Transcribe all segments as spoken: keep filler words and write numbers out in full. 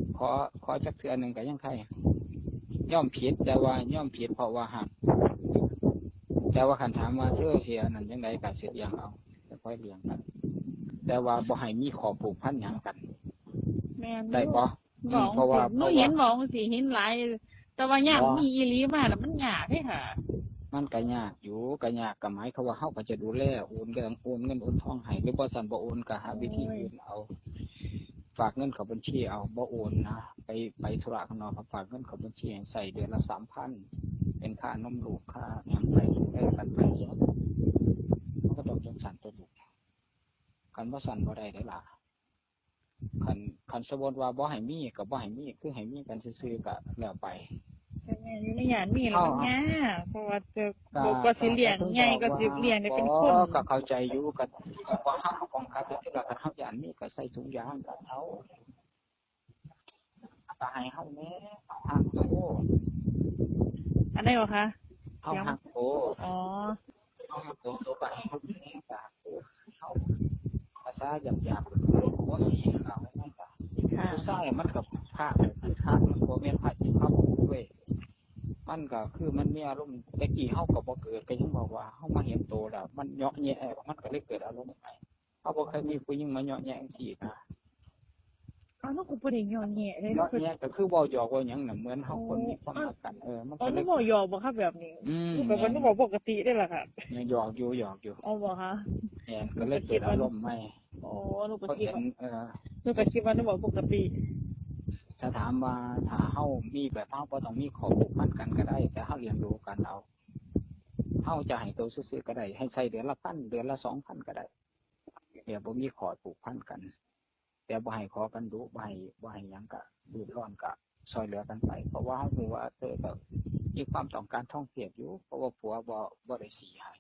ขอขอจักเทื่อหนึ่งก็ยังใครย่อมผิดแต่ว่าย่อมผิดเพราะว่าหักแต่ว่าคันถามว่าเธอเสียนั่นยังไงก็สิเลี้ยงเอาจะค่อยเลี้ยงกันแต่ว่าบ่ให้มีขอผูกพันหยังกันได้บ่เพราะว่าหนูเห็นมองสิเห็นหลายแต่ว่าย่างมีอีหลีมาแล้วมันยากเด้ค่ะมันก็ยากอยู่ก็ยากก็หมายเขาว่าเฮาก็จะดูแลโอนเงินโอนเงินโอนทองให้หรือบ่สั่นบ่โอนก็หาวิธีอื่นเอาฝากเงินเข้าบัญชีเอาบ่โอนนะไปไปธุระข้างนอกฝากเงินเข้าบัญชีให้ใส่เดือนละ สามพัน เป็นค่านมลูกค่าหยังไปดูแลกันไปมันก็ต้องจังสั่นตัวลูกคันบ่สั่นบ่ได้เด้อล่ะคันคันสมมุติว่าบ่ให้มีก็บ่ให้มีคือให้มีกันซื่อๆก็แล้วไปอยู่ในหยาดมีแล้วมันยากเพราะว่าจะบอกว่าสิเลี้ยงใหญ่ก็สิเลี้ยงได้เป็นคนก็เข้าใจอยู่ก็ว่าเฮาป้องกันที่ว่าคันเฮาหยาดมีก็ใส่ถุงยางก็เอาก็ให้เฮาแน่หักโตอันใดบ่คะเฮาหักโตอ๋อเฮาหักโตโตก็ให้เฮาแน่ก็เฮาภาษาหยาบๆก็คือบ่สิเอาไว้นั่นก็ผู้ชายมันก็พระมันพระมันบ่แม่นพระที่พระบ่เว้ยมันก็คือมันมีอารมณ์แต่กี้เฮาก็บ่เกิดก็ยังบอกว่าเฮามาเห็นโตแล้วมันเยาะแยะมันก็เลยเกิดอารมณ์ไปเฮาบ่เคยมีผู้หญิงมาเยาะแยะจังซี่นะอ้าวมันก็บ่ได้เยาะแยะเลยเยาะแยะก็คือเว้าหยอกเว้าหยังน่ะเหมือนเฮาคนมีความรักกันเออมันก็เลยบ่หยอกบ่ครับแบบนี้คือแบบว่าหนูบ่ปกติได้ล่ะค่ะหยอกอยู่หยอกอยู่อ๋อบ่คะแม่นก็เลยเกิดอารมณ์ใหม่อ๋อหนูก็คิดว่าเออหนูก็คิดว่าหนูบ่ปกติถ้าถามว่าถ้าเฮามีแบบเฮาบ่ต้องมีข้อผูกพันกันก็ได้แต่เฮาเรียนรู้กันเอาเฮาจะให้โตซื่อๆก็ได้ให้ใช้เดือนละพันเดือนละ สองพัน ก็ได้เดี๋ยวบ่มีข้อผูกพันกันแต่บ่ให้ขอกันดุบ่ให้บ่ให้หยังก็เดือดร้อนก็ช่วยเหลือกันไปเพราะว่าเฮารู้ว่าเธอก็มีความต้องการท่องเที่ยวอยู่เพราะว่าผัวบ่บ่ได้สิให้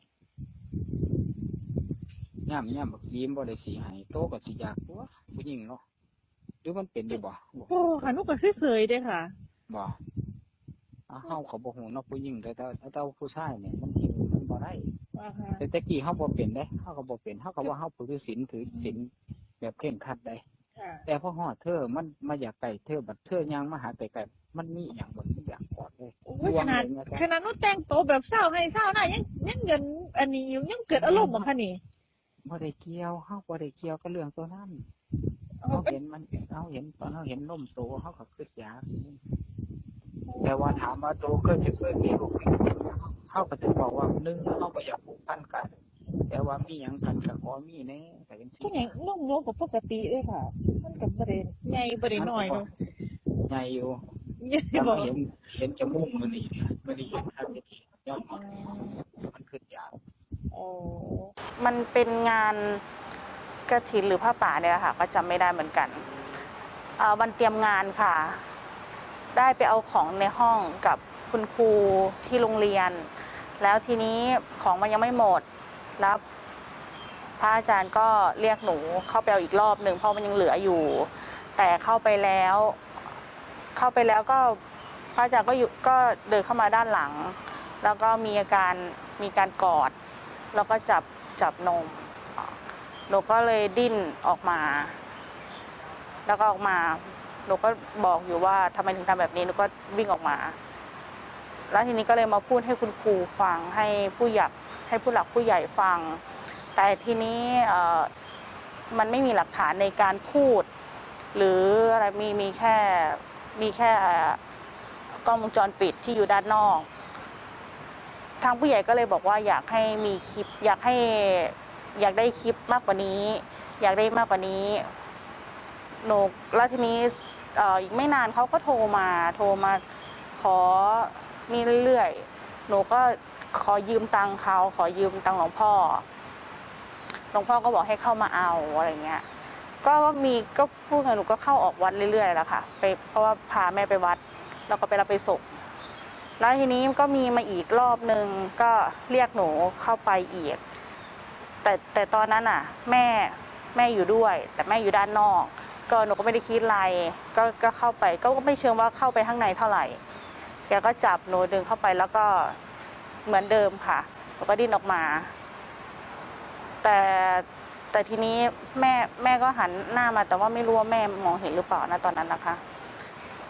ยามยามบักยิ้มบ่ได้สิให้โตก็สิอยากตัวผู้หญิงเนาะหรือมันเป็นได้บ่โอ้ค่ะหนูก็เฉยๆเด้ค่ะบ่เฮาก็บ่ฮู้เนาะผู้หญิงแต่แต่ผู้ชายเนี่ยมันเห็นมันบ่ได้แต่แต่กี้เฮาบ่เป็นเด้เฮาก็บ่เป็นเฮาก็ว่าเฮาถือศีลถือศีลแบบเคร่งครัดได้แต่พอฮอดเธอมันมาอยากไกลเธอบัดเธอย่างมาหาไกลๆมันมีหยังบ่ทุกอย่างกอดเลยขนาดขนาดหนูแต่งตัวแบบเศร้าให้เศร้าหน้ายังยังเงินอันนี้ยังเกิดอารมณ์บ่คะนี่บ่ได้เกี่ยวเฮาบ่ได้เกี่ยวกับเรื่องตัวนั้นเฮาเห็นมันเฮาเห็นตอนเฮาเห็นนมโตเฮาก็คิดอยากแต่ว่าถามว่าโตเคยสิเคยมีลูกเฮาก็จะบอกว่าหนึ่งเฮาก็อยากผูกพันกันแต่ว่ามีหยังกันก็ขอมีแน่ก็จังซี่ก็ยังนมโลก็ปกติเด้อค่ะมันก็บ่ได้ใหญ่บ่ได้น้อยเนาะใหญ่อยู่แต่เห็นเห็นจมูกมื้อนี้มื้อนี้เห็นครับที่ยอมมันคิดอยากอ๋อมันเป็นงานกฐินหรือผ้าป่าเนี่ยค่ะก็จำไม่ได้เหมือนกันวันเตรียมงานค่ะได้ไปเอาของในห้องกับคุณครูที่โรงเรียนแล้วทีนี้ของมันยังไม่หมดแล้วพระอาจารย์ก็เรียกหนูเข้าไปเอาอีกรอบหนึ่งเพราะมันยังเหลืออยู่แต่เข้าไปแล้วเข้าไปแล้วก็พระอาจารย์ก็อยู่ก็เดินเข้ามาด้านหลังแล้วก็มีอาการมีการกอดแล้วก็จับจับนมหนูก็เลยดิ้นออกมาแล้วก็ออกมาหนูก็บอกอยู่ว่าทำไมถึงทำแบบนี้หนูก็วิ่งออกมาแล้วทีนี้ก็เลยมาพูดให้คุณครูฟังให้ผู้ใหญ่ให้ผู้หลักผู้ใหญ่ฟังแต่ทีนี้มันไม่มีหลักฐานในการพูดหรืออะไรมีมีแค่มีแค่กล้องวงจรปิดที่อยู่ด้านนอกทางผู้ใหญ่ก็เลยบอกว่าอยากให้มีคลิปอยากให้อยากได้คลิปมากกว่านี้อยากได้มากกว่านี้หนูแล้วทีนี้อีกไม่นานเขาก็โทรมาโทรมาขอนี่เรื่อยๆหนูก็ขอยืมตังค์เขาขอยืมตังค์หลวงพ่อหลวงพ่อก็บอกให้เข้ามาเอาอะไรเงี้ยก็มีก็พูดไงหนูก็เข้าออกวัดเรื่อยๆแล้วค่ะไปเพราะว่าพาแม่ไปวัดแล้วก็ไปรับไปส่งแล้วทีนี้ก็มีมาอีกรอบนึงก็เรียกหนูเข้าไปอีกแต่แต่ตอนนั้นอ่ะแม่แม่อยู่ด้วยแต่แม่อยู่ด้านนอกก็หนูก็ไม่ได้คิดอะไรก็ก็เข้าไปก็ไม่เชิงว่าเข้าไปข้างในเท่าไหร่แกก็จับหนูดึงเข้าไปแล้วก็เหมือนเดิมค่ะแล้วก็ดิ้นออกมาแต่แต่ทีนี้แม่แม่ก็หันหน้ามาแต่ว่าไม่รู้ว่าแม่มองเห็นหรือเปล่านะตอนนั้นนะคะ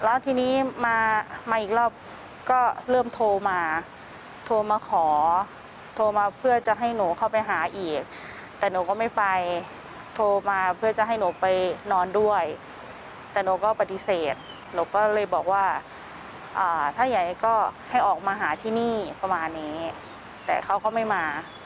แล้วทีนี้มามาอีกรอบก็เริ่มโทรมาโทรมาขอโทรมาเพื่อจะให้หนูเข้าไปหาอีกแต่หนูก็ไม่ไปโทรมาเพื่อจะให้หนูไปนอนด้วยแต่หนูก็ปฏิเสธหนูก็เลยบอกว่าถ้าอย่างนี้ก็ให้ออกมาหาที่นี่ประมาณนี้แต่เขาก็ไม่มา